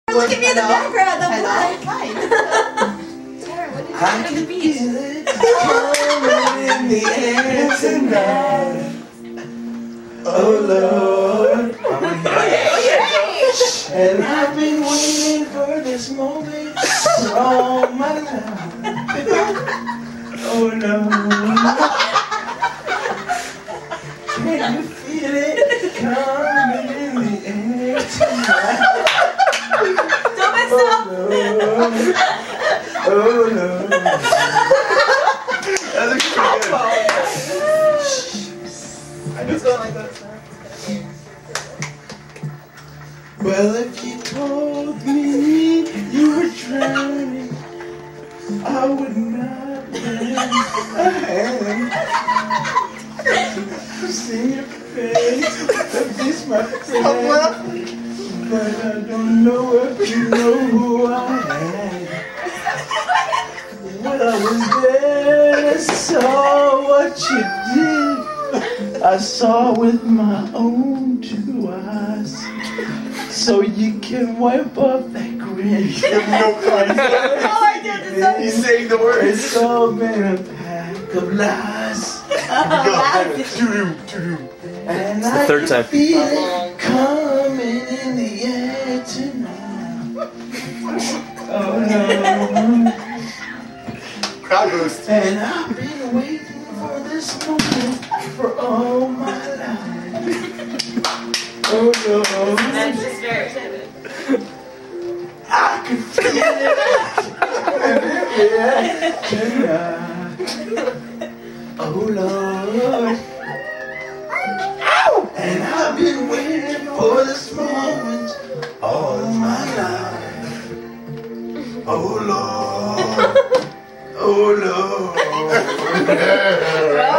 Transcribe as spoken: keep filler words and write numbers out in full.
Look at me in the background. I'm like, hi. Tara, what did you I do to the can beat? feel it coming in the air tonight. Oh Lord, and I've been waiting for this moment for all my life. Oh no, can you feel it coming in the air tonight? Don't mess up. Oh no, that looks pretty good. I know. Going like that, sir. Well, if you told me you were drowning, I would not lend a hand. See your face, kiss my face, but I don't know if you know who I am. When I was there, I saw what you did. I saw with my own two eyes. So you can wipe off that grin. No All I did is say, He's saying the words. It's all been a pack of lies. And It's the third I time. can feel it coming in the air tonight. Oh no. Crowd boost. And I've been waiting for this moment for all my life. Oh no. that's just very excited. I can feel it tonight. Oh Lord. And I've been waiting for this moment all my life. Oh Lord. Oh Lord.